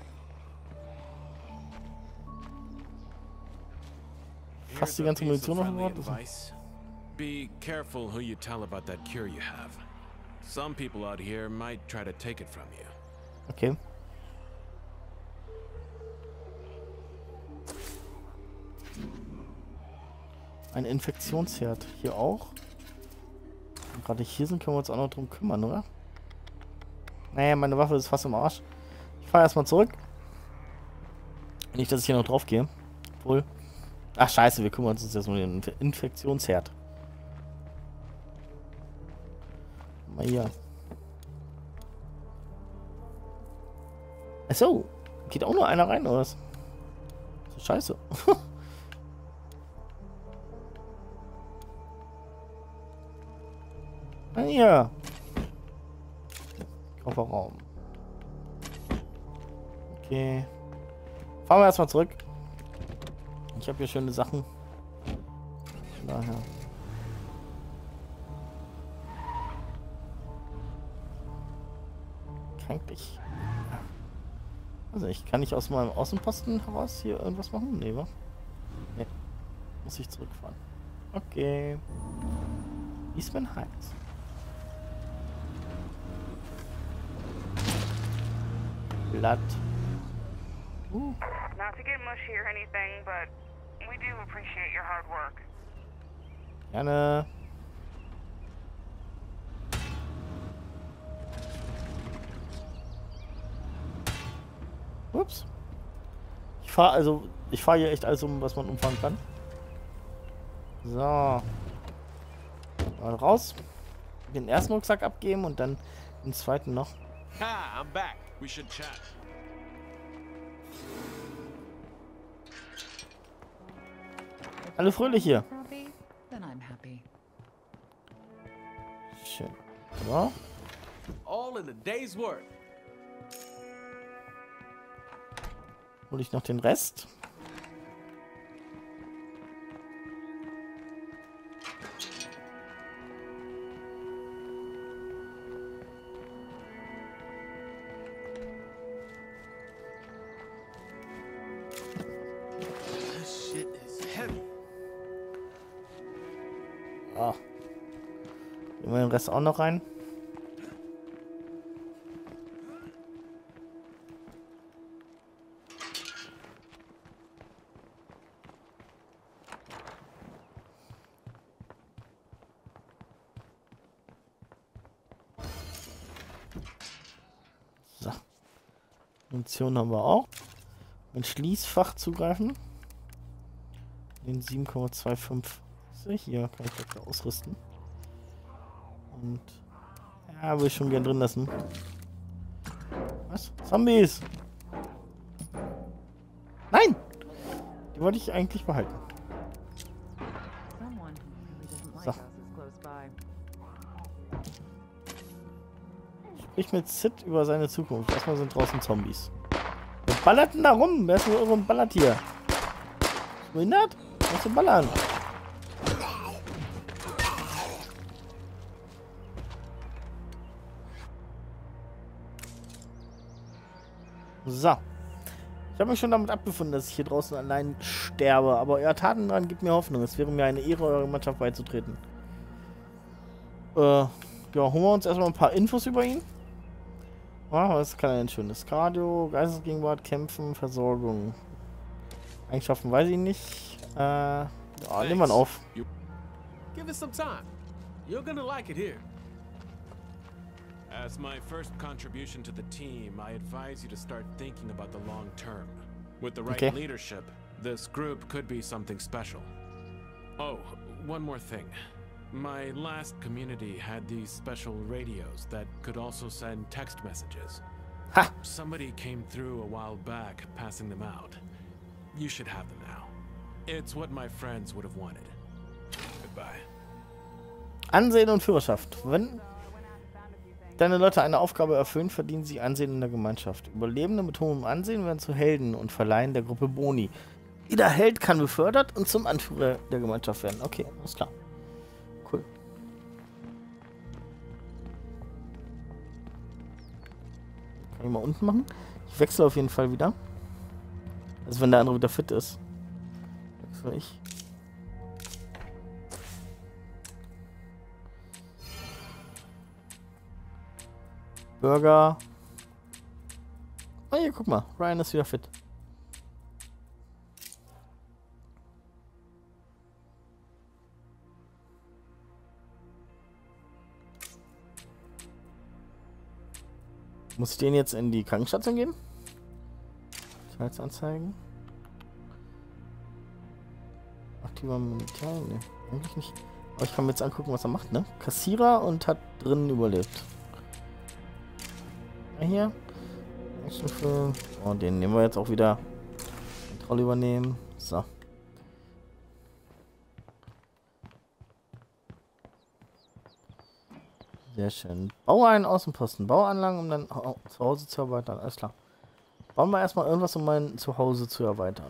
Fast die ganze Munition noch verloren. Be careful who you tell about that cure you have. Some people out here might try to take it from you. Okay. Ein Infektionsherd. Hier auch. Wenn wir gerade hier sind, können wir uns auch noch drum kümmern, oder? Naja, meine Waffe ist fast im Arsch. Ich fahre erstmal zurück. Nicht, dass ich hier noch drauf gehe. Obwohl. Ach, scheiße, wir kümmern uns jetzt um den Infektionsherd. Mal hier. Achso. Geht auch nur einer rein, oder was? So scheiße. Ah, hier. Kofferraum. Okay. Fahren wir erstmal zurück. Ich habe hier schöne Sachen. Von daher. Kränklich. Also ich kann nicht aus meinem Außenposten heraus hier irgendwas machen? Nee, wa? Nee. Muss ich zurückfahren. Okay. Eastman Heights. Blatt. Uh. Not to get mushy or anything, but we do appreciate your hard work. Gerne. Ups. Ich fahre also, ich fahre hier echt alles um, was man umfahren kann. So. Mal raus. Den ersten Rucksack abgeben und dann den zweiten noch. Ha, I'm back. We should chat. Alle fröhlich hier. Happy? Then I'm happy. Schön. So. All in a day's work. Hol ich noch den Rest. This shit is heavy. Ah. Nehmen wir den Rest auch noch rein. So. Munition haben wir auch. Ein Schließfach zugreifen. Den sieben Komma fünfundzwanzig. Hier kann ich das ausrüsten. Und ja, will ich schon gern drin lassen. Was? Zombies! Nein! Die wollte ich eigentlich behalten. Someone who really doesn't like So. us is close by. Sprich mit Sid über seine Zukunft. Erstmal sind draußen Zombies. Wer ballert denn da rum? Wer ist denn irre und ballert hier? Behindert? Was zu ballern? So. Ich habe mich schon damit abgefunden, dass ich hier draußen allein sterbe. Aber euer Tatendrang gibt mir Hoffnung. Es wäre mir eine Ehre, eurer Mannschaft beizutreten. Äh, ja, holen wir uns erstmal ein paar Infos über ihn. Ah, was kann er denn schönes? Cardio, Geistesgegenwart, Kämpfen, Versorgung. Eigenschaften weiß ich nicht. Äh, ja, nehmen wir ihn auf. Give it some time. You're gonna like it here. As my first contribution to the team, I advise you to start thinking about the long term. With the right Okay. leadership, this group could be something special. Oh, one more thing. My last community had these special radios that could also send text messages. Ha! Somebody came through a while back, passing them out. You should have them now. It's what my friends would have wanted. Goodbye. Ansehen und Führerschaft. Wenn deine Leute eine Aufgabe erfüllen, verdienen sie Ansehen in der Gemeinschaft. Überlebende mit hohem Ansehen werden zu Helden und verleihen der Gruppe Boni. Jeder Held kann befördert und zum Anführer der Gemeinschaft werden. Okay, alles klar. Cool. Kann ich mal unten machen? Ich wechsle auf jeden Fall wieder. Also wenn der andere wieder fit ist. Wechsle ich. Burger. Oh, hier, guck mal. Ryan ist wieder fit. Muss ich den jetzt in die Krankenstation geben? Anzeigen. Aktiver Militär? Ne, eigentlich nicht. Aber ich kann mir jetzt angucken, was er macht, ne? Kassierer und hat drinnen überlebt. Ja, hier. Actionfilm. Oh, den nehmen wir jetzt auch wieder. Kontrolle übernehmen. So. Sehr schön. Baue einen Außenposten. Bauanlagen, um dann oh, zu Hause zu erweitern. Alles klar. Bauen wir erstmal irgendwas, um mein Zuhause zu erweitern.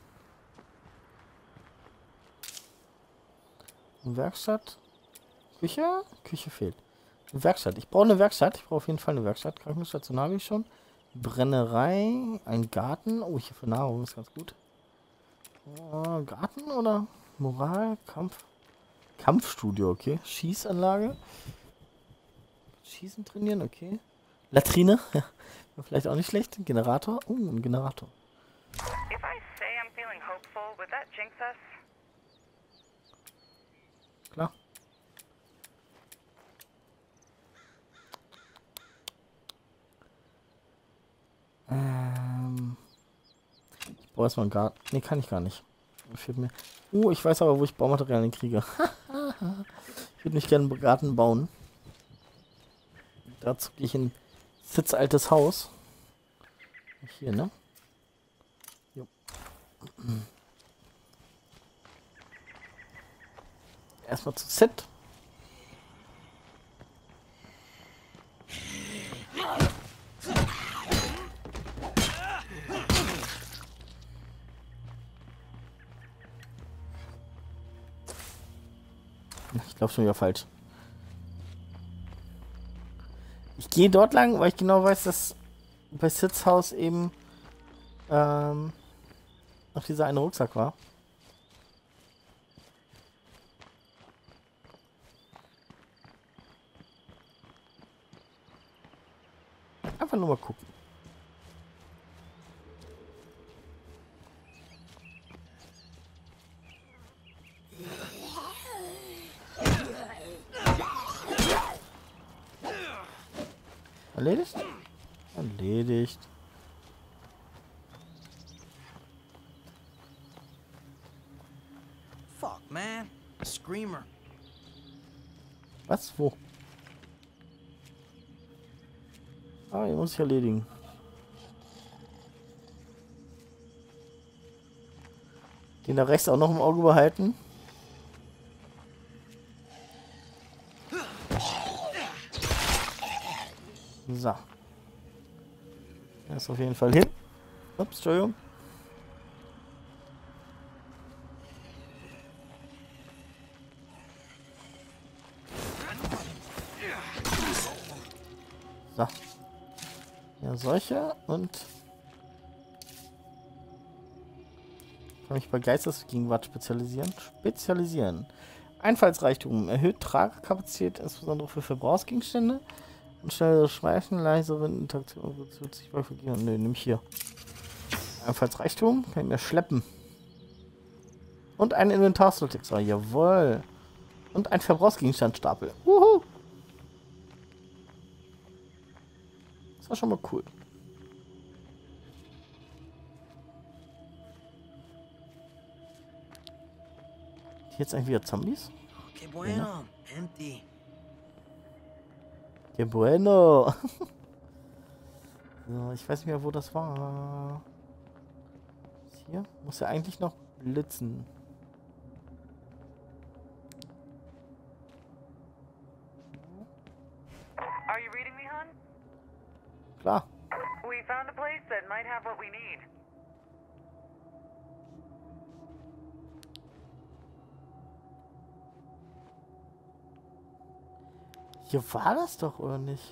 Werkstatt. Küche? Küche fehlt. Werkstatt. Ich brauche eine Werkstatt. Ich brauche auf jeden Fall eine Werkstatt. Krankenstation habe ich schon. Brennerei. Ein Garten. Oh, hier für Nahrung ist ganz gut. Äh, Garten oder Moral? Kampf. Kampfstudio, okay. Schießanlage. Schießen trainieren, okay. Latrine. Vielleicht auch nicht schlecht. Generator. Oh, ein Generator. If I say I'm feeling hopeful, would that jinx us? Klar. Ähm. Ich brauche erstmal einen Garten. Ne, kann ich gar nicht. Fehlt mir. Oh, ich weiß aber, wo ich Baumaterialien kriege. Ich würde mich gerne einen Garten bauen. Dazu gehe ich in Sitz altes Haus. Hier, ne? Jo. Erstmal zu Set. Ich glaube schon wieder falsch. Ich gehe dort lang, weil ich genau weiß, dass bei Sitzhaus eben ähm, noch dieser eine Rucksack war. Einfach nur mal gucken. Erledigt? Erledigt. Fuck, man. A screamer. Was? Wo? Ah, hier muss ich erledigen. Den da rechts auch noch im Auge behalten. So. Er ist auf jeden Fall hin. Ups, Entschuldigung. So. Ja, solche und kann mich bei Geistesgegenwart spezialisieren. Spezialisieren. Einfallsreichtum. Erhöht Tragekapazität, insbesondere für Verbrauchsgegenstände. Und schnellere Schweifen, leisere Interaktion, wird sich bei vergehen. Nö, nimm ich hier. Einfallsreichtum, kann ich mir schleppen. Und ein Inventarslot. Oh, jawohl. Und ein Verbrauchsgegenstandstapel. Wuhu. Das war schon mal cool. Jetzt eigentlich wieder Zombies? Que bueno. Empty. Que bueno. So, ich weiß nicht mehr, wo das war. Hier muss ja eigentlich noch blitzen. Are you reading me, hon? Klar. We found a place that might have what we need. Hier war das doch, oder nicht?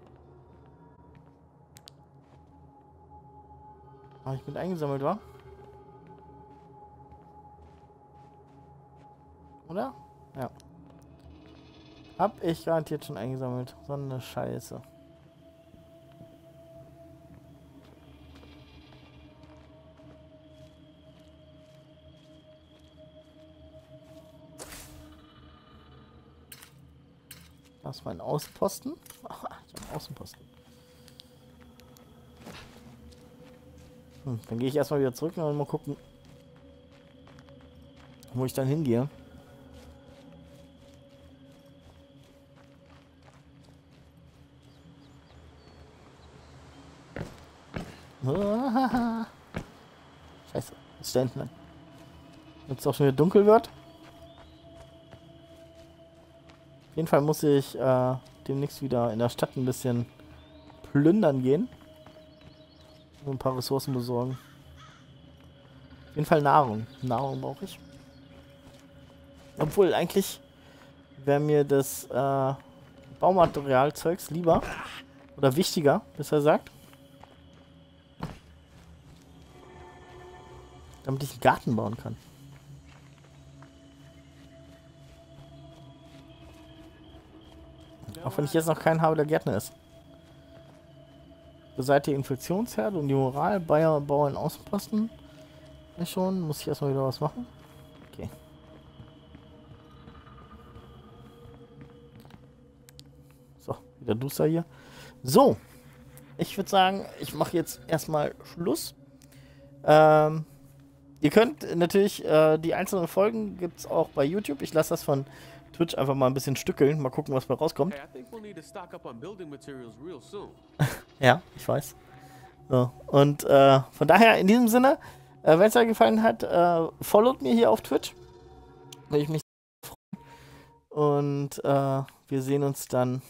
Ah, ich bin eingesammelt, war? Oder? Ja. Hab ich garantiert schon eingesammelt. So eine Scheiße. Das ist mein Außenposten. Aha, ich habe einen Außenposten. Hm, dann gehe ich erstmal wieder zurück und mal gucken, wo ich dann hingehe. Scheiße, was ist da hinten? Jetzt auch schon wieder dunkel wird. Auf jeden Fall muss ich äh, demnächst wieder in der Stadt ein bisschen plündern gehen. Und ein paar Ressourcen besorgen. Auf jeden Fall Nahrung. Nahrung brauche ich. Obwohl, eigentlich wäre mir das äh, Baumaterialzeugs lieber. Oder wichtiger, besser gesagt. Damit ich einen Garten bauen kann. Auch wenn ich jetzt noch keinen habe, der Gärtner ist. Beseitige Infektionsherde und die Moral. Bayer, Bauern, Außenposten. Ja, schon. Muss ich erstmal wieder was machen? Okay. So, wieder Duster hier. So. Ich würde sagen, ich mache jetzt erstmal Schluss. Ähm, ihr könnt natürlich äh, die einzelnen Folgen gibt es auch bei YouTube. Ich lasse das von Twitch einfach mal ein bisschen stückeln. Mal gucken, was bei rauskommt. Ja, ich weiß. So, und äh, von daher, in diesem Sinne, äh, wenn es euch gefallen hat, äh, followt mir hier auf Twitch. Würde ich mich freuen. Und äh, wir sehen uns dann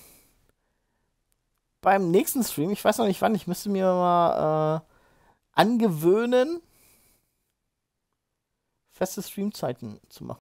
beim nächsten Stream. Ich weiß noch nicht wann. Ich müsste mir mal äh, angewöhnen, feste Streamzeiten zu machen.